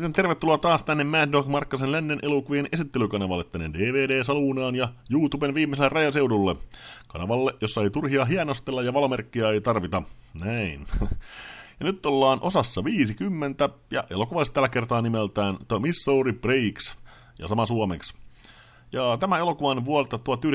sitten tervetuloa taas tänne Mad Dog Markkasen lännen elokuvien esittelykanavalle tänne DVD-saluunaan ja YouTuben viimeisellä rajaseudulle. Kanavalle, jossa ei turhia hienostella ja valmerkkiä ei tarvita. Näin. Ja nyt ollaan osassa 50 ja elokuva olisi tällä kertaa nimeltään The Missouri Breaks ja sama suomeksi. Ja tämä elokuva on vuodelta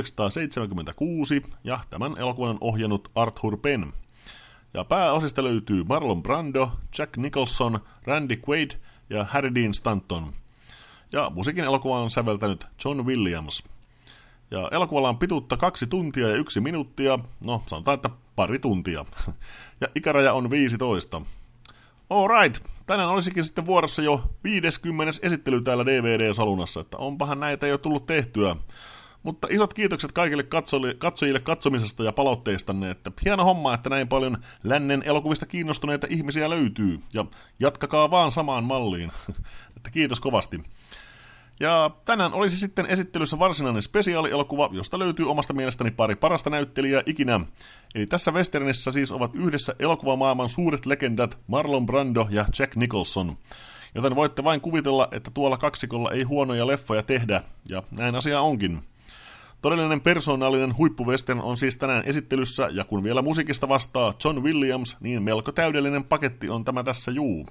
1976 ja tämän elokuvan on ohjannut Arthur Penn. Ja pääosista löytyy Marlon Brando, Jack Nicholson, Randy Quaid ja Harry Dean Stanton. Ja musiikin elokuva on säveltänyt John Williams. Ja elokuvalla on pituutta 2 tuntia ja 1 minuuttia, no sanotaan, että pari tuntia. Ja ikäraja on 15. Alright, tänään olisikin sitten vuorossa jo 50. esittely täällä DVD-salunassa, että onpahan näitä jo tullut tehtyä. Mutta isot kiitokset kaikille katsojille katsomisesta ja palautteistanne, että hieno homma, että näin paljon lännen elokuvista kiinnostuneita ihmisiä löytyy. Ja jatkakaa vaan samaan malliin. Että kiitos kovasti. Ja tänään olisi sitten esittelyssä varsinainen spesiaalielokuva, josta löytyy omasta mielestäni pari parasta näyttelijää ikinä. Eli tässä westernissä siis ovat yhdessä elokuvamaailman suuret legendat Marlon Brando ja Jack Nicholson. Joten voitte vain kuvitella, että tuolla kaksikolla ei huonoja leffoja tehdä, ja näin asia onkin. Todellinen persoonallinen huippuvestern on siis tänään esittelyssä, ja kun vielä musiikista vastaa John Williams, niin melko täydellinen paketti on tämä tässä juu.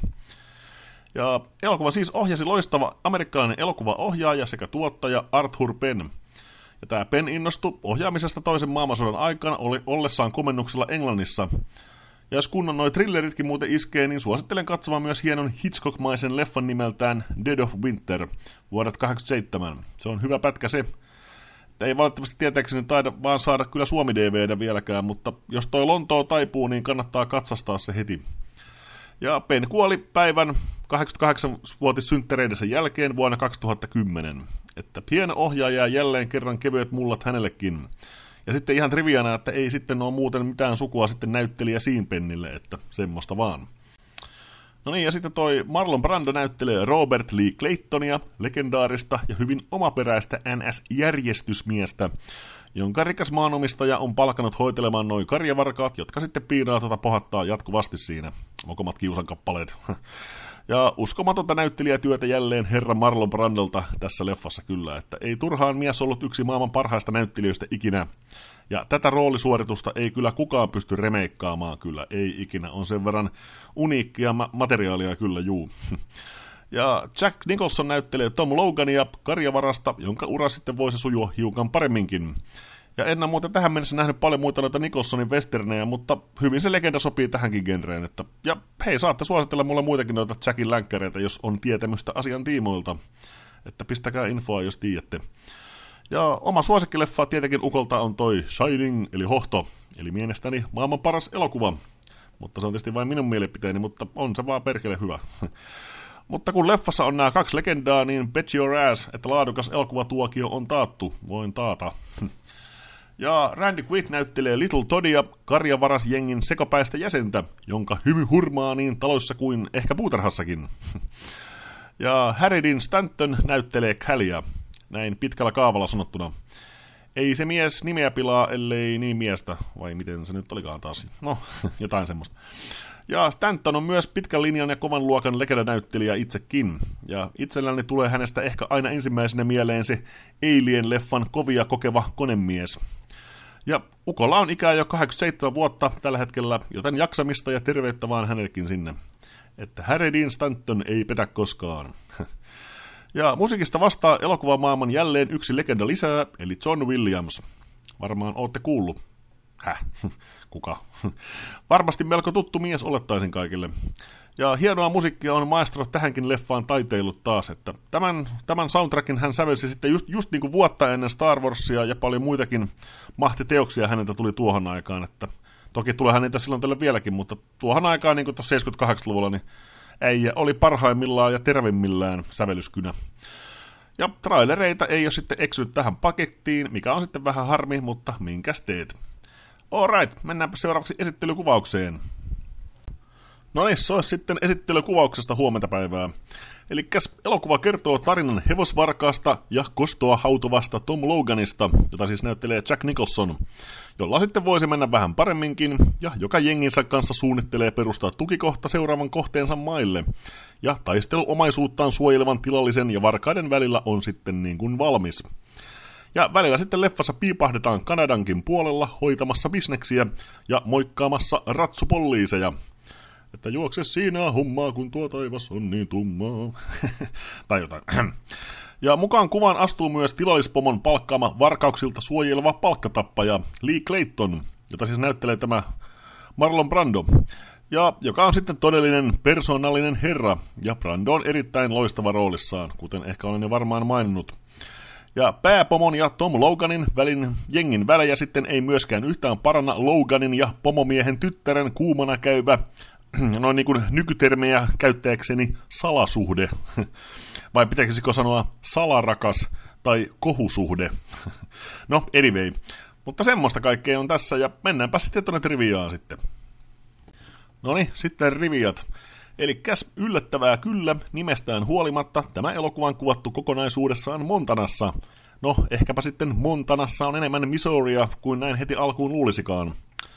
Ja elokuva siis ohjasi loistava amerikkalainen elokuvaohjaaja sekä tuottaja Arthur Penn. Ja tämä Penn innostui ohjaamisesta toisen maailmansodan aikana ollessaan komennuksella Englannissa. Ja jos kunnon noi thrilleritkin muuten iskee, niin suosittelen katsomaan myös hienon Hitchcock-maisen leffan nimeltään Dead of Winter vuodet 1987. Se on hyvä pätkä se. Ei valitettavasti tietääkseni taida vaan saada kyllä Suomi-DV:tä vieläkään, mutta jos toi Lontoo taipuu, niin kannattaa katsastaa se heti. Ja Penn kuoli päivän 88-vuotissynttäreidensä jälkeen vuonna 2010. Että hieno ohjaaja ja jälleen kerran kevyet mullat hänellekin. Ja sitten ihan triviana, että ei sitten ole muuten mitään sukua sitten näyttelijä Sean Pennille, että semmoista vaan. No niin, ja sitten toi Marlon Brando näyttelee Robert Lee Claytonia, legendaarista ja hyvin omaperäistä NS-järjestysmiestä, jonka rikas maanomistaja on palkannut hoitelemaan noi karjavarkaat, jotka sitten piinaa pohattaa jatkuvasti siinä. Mokomat kiusankappaleet. Ja uskomatonta näyttelijätyötä jälleen herra Marlon Brandolta tässä leffassa kyllä, että ei turhaan mies ollut yksi maailman parhaista näyttelijöistä ikinä. Ja tätä roolisuoritusta ei kyllä kukaan pysty remeikkaamaan kyllä, ei ikinä. On sen verran uniikkia materiaalia kyllä, juu. Ja Jack Nicholson näyttelee Tom Logania karjavarasta, jonka ura sitten voisi sujua hiukan paremminkin. Ja en ole muuten tähän mennessä nähnyt paljon muita noita Nicholsonin westernejä, mutta hyvin se legenda sopii tähänkin genreen. Että, ja hei, saatte suositella mulle muitakin noita Jackin länkkäreitä, jos on tietämystä asian tiimoilta. Että pistäkää infoa, jos tiedätte. Ja oma suosikkileffa tietenkin ukolta on toi Shining, eli Hohto, eli mielestäni maailman paras elokuva. Mutta se on tietysti vain minun mielipiteeni, mutta on se vaan perkele hyvä. Mutta kun leffassa on nämä 2 legendaa, niin bet your ass, että laadukas elokuvatuokio on taattu. Voin taata. Ja Randy Quaid näyttelee Little Toddia, karjavarasjengin sekapäistä jäsentä, jonka hymy hurmaa niin taloissa kuin ehkä puutarhassakin. Ja Harry Dean Stanton näyttelee Callia, näin pitkällä kaavalla sanottuna. Ei se mies nimeä pilaa, ellei niin miestä, vai miten se nyt olikaan taas. No, jotain semmoista. Ja Stanton on myös pitkän linjan ja kovan luokan legendanäyttelijä itsekin. Ja itselläni tulee hänestä ehkä aina ensimmäisenä mieleen se Alien-leffan kovia kokeva konemies. Ja ukolla on ikää jo 87 vuotta tällä hetkellä, joten jaksamista ja terveyttä vaan hänellekin sinne. Että Harry Dean Stanton ei petä koskaan. Ja musiikista vastaa elokuvamaailman jälleen yksi legenda lisää, eli John Williams. Varmaan ootte kuullut. Kuka? Varmasti melko tuttu mies olettaisin kaikille. Ja hienoa musiikkia on maestro tähänkin leffaan taiteillut taas, että tämän soundtrackin hän sävelsi sitten just niin kuin vuotta ennen Star Warsia ja paljon muitakin mahtiteoksia häneltä tuli tuohon aikaan, että toki tuleehan niitä silloin tälle vieläkin, mutta tuohon aikaan niin kuin tuossa 78-luvulla niin äijä oli parhaimmillaan ja terveimmillään sävellyskynä. Ja trailereita ei ole sitten eksynyt tähän pakettiin, mikä on sitten vähän harmi, mutta minkäs teet. Alright, mennäänpä seuraavaksi esittelykuvaukseen. No niin, se olisi sitten esittelykuvauksesta huomenta päivää. Elikkäs elokuva kertoo tarinan hevosvarkaasta ja kostoa hautuvasta Tom Loganista, jota siis näyttelee Jack Nicholson, jolla sitten voisi mennä vähän paremminkin, ja joka jenginsä kanssa suunnittelee perustaa tukikohta seuraavan kohteensa maille. Ja taistelu omaisuuttaan suojelevan tilallisen ja varkaiden välillä on sitten niin kuin valmis. Ja välillä sitten leffassa piipahdetaan Kanadankin puolella hoitamassa bisneksiä ja moikkaamassa ratsupoliiseja. Että juokse siinä hommaa, kun tuo taivas on niin tummaa. Tai jotain. Ja mukaan kuvaan astuu myös tilallispomon palkkaama varkauksilta suojeleva palkkatappaja Lee Clayton, jota siis näyttelee tämä Marlon Brando. Ja joka on sitten todellinen persoonallinen herra, ja Brando on erittäin loistava roolissaan, kuten ehkä olen jo varmaan maininnut. Ja pääpomon ja Tom Loganin jengin välejä sitten ei myöskään yhtään paranna Loganin ja pomomiehen tyttären kuumana käyvä, noin niin kuin nykytermejä käyttäjäkseni, salasuhde. Vai pitäisikö sanoa salarakas tai kohusuhde? No, anyway. Mutta semmoista kaikkea on tässä, ja mennäänpä sitten tuonne triviaan sitten. Noniin, sitten riviat. Elikkäs yllättävää kyllä, nimestään huolimatta, tämä elokuva on kuvattu kokonaisuudessaan Montanassa. No, ehkäpä sitten Montanassa on enemmän Missouria kuin näin heti alkuun luulisikaan.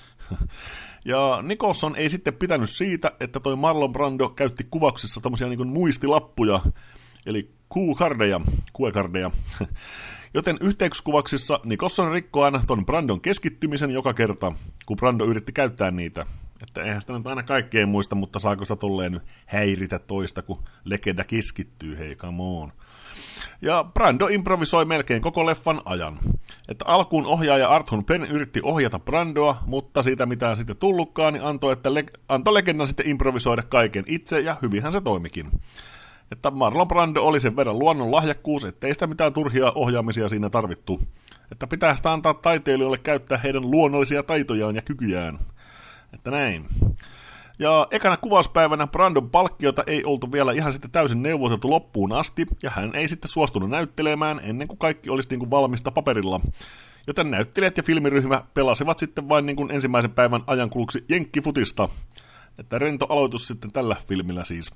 Ja Nicholson ei sitten pitänyt siitä, että toi Marlon Brando käytti kuvauksissa tommosia niin kuin muistilappuja, eli kuekardeja. Joten yhteyskuvauksissa Nicholson rikkoi aina ton Brandon keskittymisen joka kerta, kun Brando yritti käyttää niitä. Että eihän sitä nyt aina kaikkea muista, mutta saako sitä tolleen nyt häiritä toista, kun legenda keskittyy, hei, come on. Ja Brando improvisoi melkein koko leffan ajan. Että alkuun ohjaaja Arthur Penn yritti ohjata Brandoa, mutta siitä mitään sitten tullutkaan, niin antoi legendan sitten improvisoida kaiken itse, ja hyvinhän se toimikin. Että Marlon Brando oli sen verran luonnon lahjakkuus, ettei sitä mitään turhia ohjaamisia siinä tarvittu. Että pitää sitä antaa taiteilijoille käyttää heidän luonnollisia taitojaan ja kykyjään. Että näin. Ja ekana kuvauspäivänä Brandon palkkiota ei oltu vielä ihan sitten täysin neuvoteltu loppuun asti, ja hän ei sitten suostunut näyttelemään ennen kuin kaikki olisi niin kuin valmista paperilla. Joten näyttelijät ja filmiryhmä pelasivat sitten vain niin kuin ensimmäisen päivän ajankuluksi jenkkifutista. Että rento aloitus sitten tällä filmillä siis.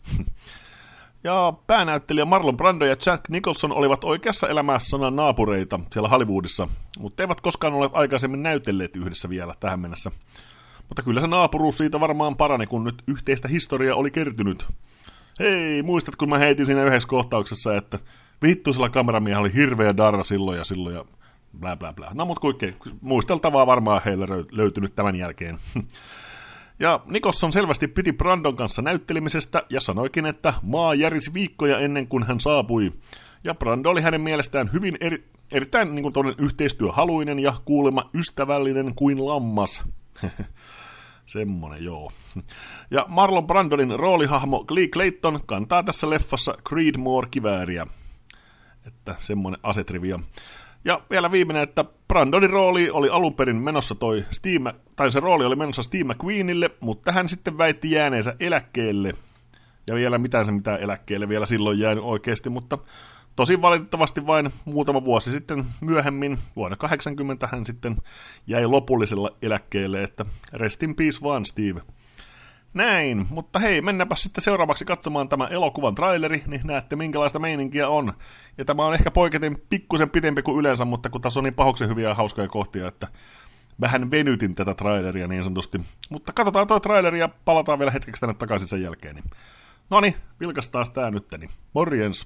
Ja päänäyttelijä Marlon Brando ja Jack Nicholson olivat oikeassa elämässä naapureita siellä Hollywoodissa, mutta eivät koskaan ole aikaisemmin näytelleet yhdessä vielä tähän mennessä. Mutta kyllä se naapuruus siitä varmaan parani, kun nyt yhteistä historiaa oli kertynyt. Hei, muistat, kun mä heitin siinä yhdessä kohtauksessa, että vittuisella kameramiehellä oli hirveä darra silloin ja blä blä blä. No mut kuitenkin, muisteltavaa varmaan heillä löytynyt tämän jälkeen. Ja Nicholson selvästi piti Brandon kanssa näyttelemisestä ja sanoikin, että maa järisi viikkoja ennen kuin hän saapui. Ja Brando oli hänen mielestään hyvin erittäin niin kuin yhteistyöhaluinen ja kuulemma ystävällinen kuin lammas. Semmonen, joo. Ja Marlon Brandonin roolihahmo Lee Clayton kantaa tässä leffassa Creedmoor-kivääriä. Että semmonen asetrivia. Ja vielä viimeinen, että Brandonin rooli oli alun perin menossa se rooli oli menossa Steve McQueenille, mutta hän sitten väitti jääneensä eläkkeelle. Ja vielä mitään eläkkeelle vielä silloin jäänyt oikeasti, mutta tosi valitettavasti vain muutama vuosi sitten myöhemmin, vuonna 80 hän sitten jäi lopullisella eläkkeelle, että rest in peace vaan Steve. Näin, mutta hei, mennäänpä sitten seuraavaksi katsomaan tämä elokuvan traileri, niin näette minkälaista meininkiä on. Ja tämä on ehkä poiketen pikkusen pitempi kuin yleensä, mutta kun tässä on niin pahoksen hyviä ja hauskoja kohtia, että vähän venytin tätä traileria niin sanotusti. Mutta katsotaan toi traileri ja palataan vielä hetkeksi tänne takaisin sen jälkeen. Noniin, vilkastaas tää nytteni. Morjens!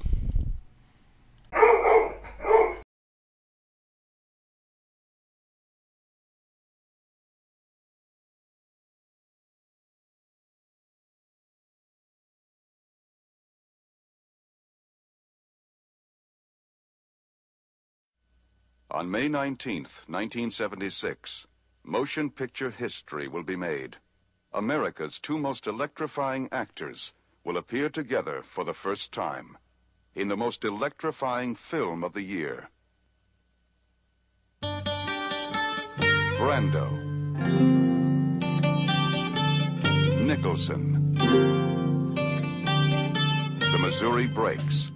On May 19th, 1976, motion picture history will be made. America's two most electrifying actors will appear together for the first time in the most electrifying film of the year. Brando. Nicholson. The Missouri Breaks.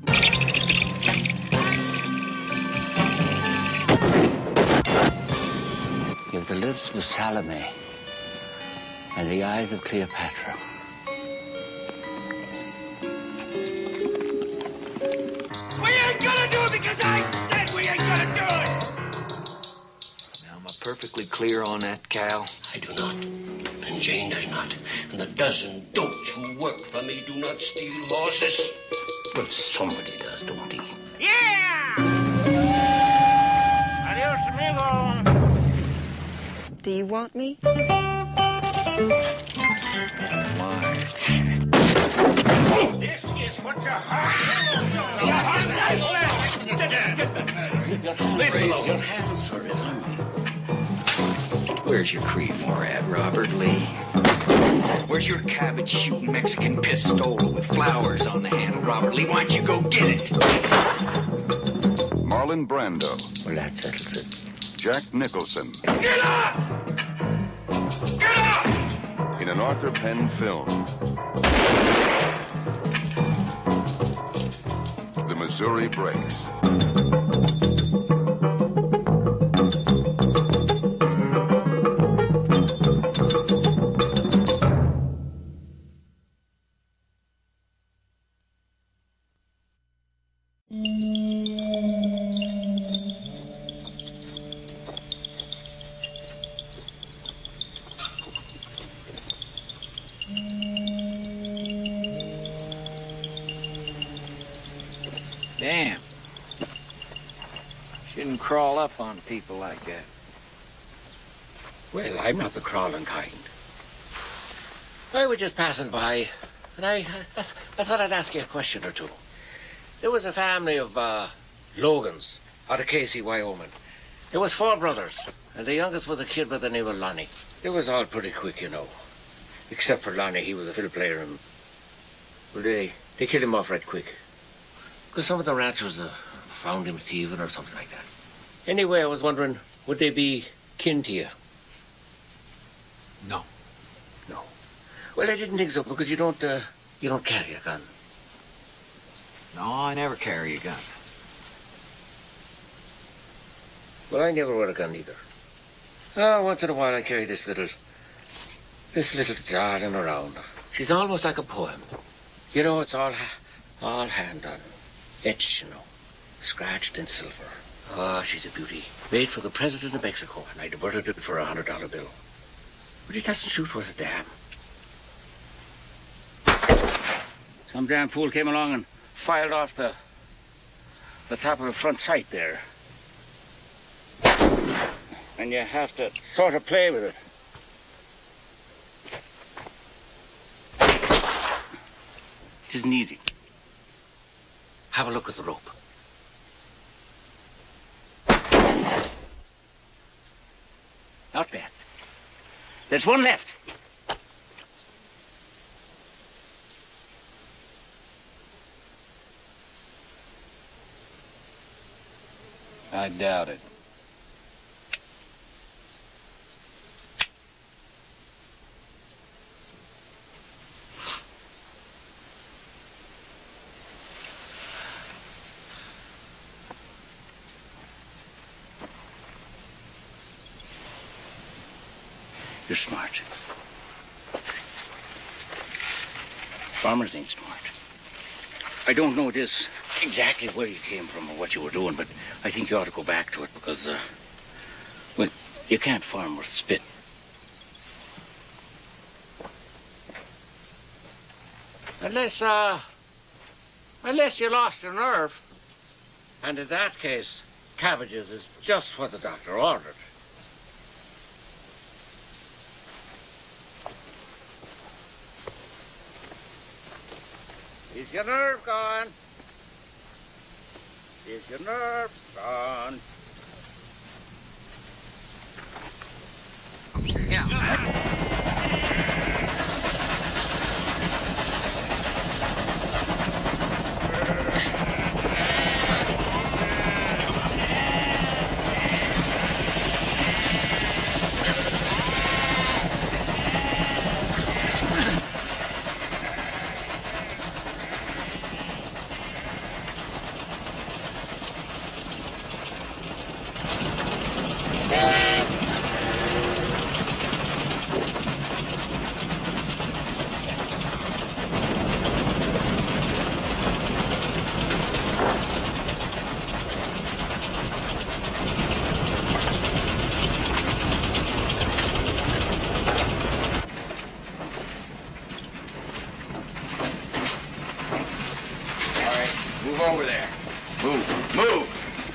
You have the lips of Salome and the eyes of Cleopatra. perfectly clear on that, Cal? I do not. And Jane does not. And the dozen don'ts who work for me do not steal horses. Well, somebody does, don't he? Yeah! Adios, amigo. Do you want me? Marge. This is what your heart Please, below. Your hand, sir, is on me. Where's your Creedmoor at, Robert Lee? Where's your cabbage-shooting Mexican pistola with flowers on the handle, Robert Lee? Why don't you go get it? Marlon Brando, Well, that settles it. Jack Nicholson, Get up! Get up! in an Arthur Penn film. The Missouri Breaks. Damn. Shouldn't crawl up on people like that. Well, I'm not the crawling kind. I was just passing by, and I thought I'd ask you a question or two. There was a family of Logans out of Casey, Wyoming. There was 4 brothers, and the youngest was a kid by the name of Lonnie. It was all pretty quick, you know. Except for Lonnie, he was a fiddle player, and well, they killed him off right quick. Because some of the ranchers found him thieving or something like that. Anyway, I was wondering, would they be kin to you? No. No. Well, I didn't think so, because you don't carry a gun. No, I never carry a gun. Well, I never wear a gun either. Oh, once in a while I carry this little darling around. She's almost like a poem. You know, it's all hand done. Etched, you know. Scratched in silver. Oh, she's a beauty. Made for the president of Mexico, and I diverted it for a $100 bill. But it doesn't shoot worth a damn. Some damn fool came along and filed off the top of the front sight there. And you have to sort of play with it. It isn't easy. Have a look at the rope. Not bad. There's one left. I doubt it. You're smart. Farmers ain't smart. I don't know this exactly where you came from or what you were doing, but I think you ought to go back to it because, well, you can't farm worth spit. Unless you lost your nerve. And in that case, cabbages is just what the doctor ordered. Is your nerve gone? Is your nerve gone? Yeah.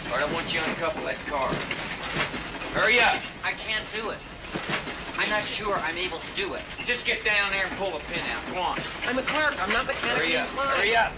or I want you to uncouple that car. Hurry up! I can't do it. I'm not sure I'm able to do it. Just get down there and pull the pin out. Go on. I'm a clerk. I'm not mechanically Hurry up! inclined. Hurry up!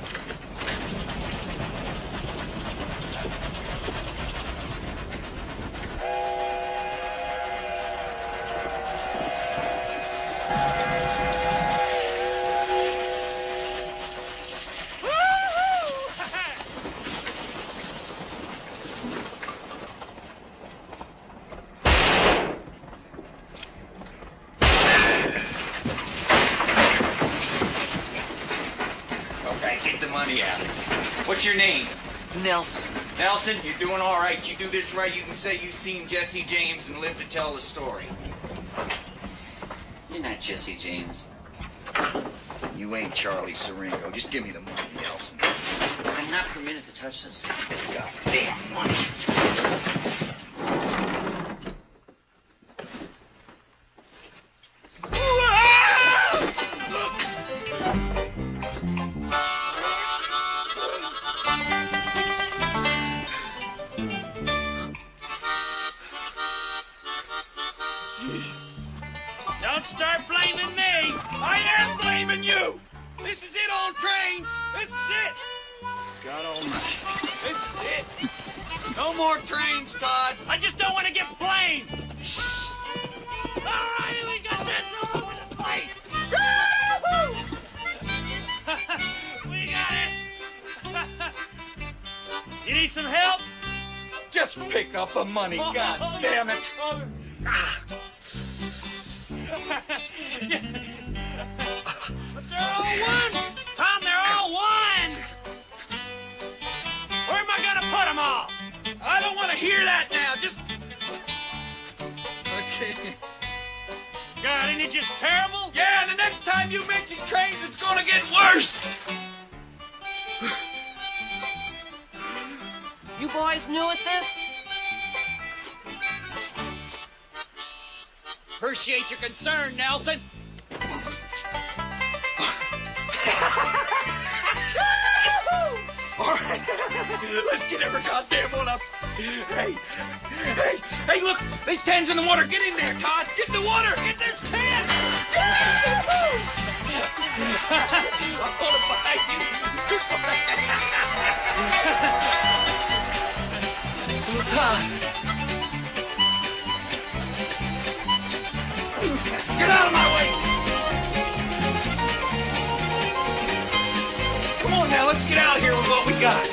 Okay, get the money out. What's your name? Nelson. Nelson, you're doing all right. You do this right, you can say you've seen Jesse James and live to tell the story. You're not Jesse James. You ain't Charlie Siringo. Just give me the money, Nelson. I'm not permitted to touch this. Goddamn money. Don't start blaming me. I am blaming you! This is it, old trains! This is it! God almighty. This is it! No more trains, Todd! I just don't want to get blamed. All right, we got this all over the place. We got it. You need some help? Just pick up the money, God damn it! But they're all one. Tom, they're all one. Where am I going to put them all? I don't want to hear that now. Just. Okay. God, ain't it just terrible? Yeah, the next time you mention trains, it's gonna get worse. You boys new at this? Appreciate your concern, Nelson. All right, let's get every goddamn one up. Hey, look, there's tens in the water. Get in there, Todd. Get in the water. Get there's 10. I'm gonna buy you. Oh, Todd. Get out of my way. Come on now, let's get out of here with what we got.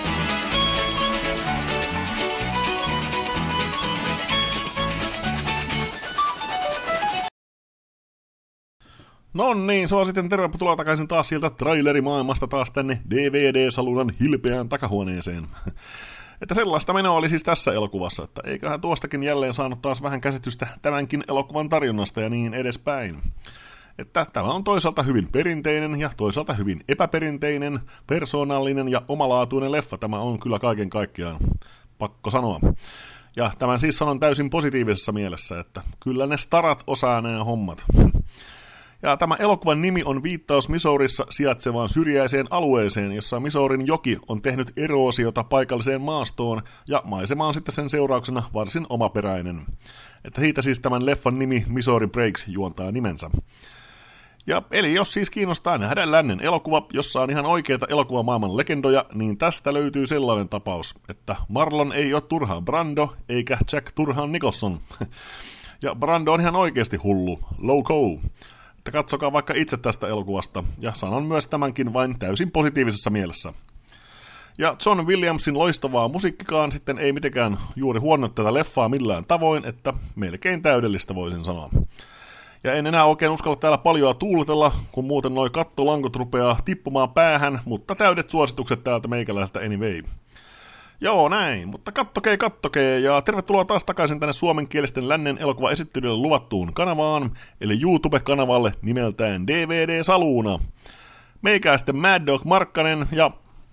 No niin, sitten tervetuloa takaisin taas sieltä trailerimaailmasta taas tänne DVD-salunan hilpeään takahuoneeseen. Että sellaista menoa oli siis tässä elokuvassa, että eiköhän tuostakin jälleen saanut taas vähän käsitystä tämänkin elokuvan tarjonnasta ja niin edespäin. Että tämä on toisaalta hyvin perinteinen ja toisaalta hyvin epäperinteinen, persoonallinen ja omalaatuinen leffa. Tämä on kyllä kaiken kaikkiaan, pakko sanoa. Ja tämän siis sanon täysin positiivisessa mielessä, että kyllä ne starat osaa nämä hommat. Ja tämä elokuvan nimi on viittaus Missourissa sijaitsevaan syrjäiseen alueeseen, jossa Missourin joki on tehnyt eroosiota paikalliseen maastoon, ja maisema on sitten sen seurauksena varsin omaperäinen. Että siitä siis tämän leffan nimi Missouri Breaks juontaa nimensä. Ja eli jos siis kiinnostaa nähdä lännen elokuva, jossa on ihan oikeita elokuvamaailman legendoja, niin tästä löytyy sellainen tapaus, että Marlon ei ole turhaan Brando, eikä Jack turhaan Nicholson. Ja Brando on ihan oikeasti hullu, loco. Että katsokaa vaikka itse tästä elokuvasta, ja sanon myös tämänkin vain täysin positiivisessa mielessä. Ja John Williamsin loistavaa musiikkikaan sitten ei mitenkään juuri huono tätä leffaa millään tavoin, että melkein täydellistä voisin sanoa. Ja en enää oikein uskalla täällä paljoa tuuletella, kun muuten noi kattolankut rupeaa tippumaan päähän, mutta täydet suositukset täältä meikäläiseltä anyway. Joo, näin, mutta kattokee, ja tervetuloa taas takaisin tänne suomenkielisten lännen elokuvaesittelylle luvattuun kanavaan, eli YouTube-kanavalle nimeltään DVD-saluuna. Meikää sitten Mad Dog Markkanen, ja...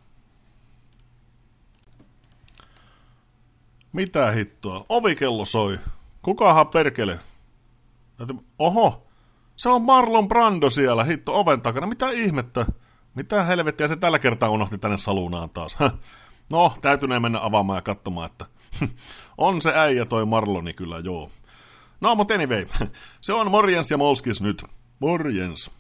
Mitä hittoa? Ovikello soi. Kukahan perkele? Oho, se on Marlon Brando siellä, hitto oven takana. Mitä ihmettä? Mitä helvettiä se tällä kertaa unohti tänne saluunaan taas? No, täytynee mennä avaamaan ja katsomaan, että on se äijä toi Marloni kyllä, joo. No, mutta anyway, se on morjens ja molskis nyt. Morjens.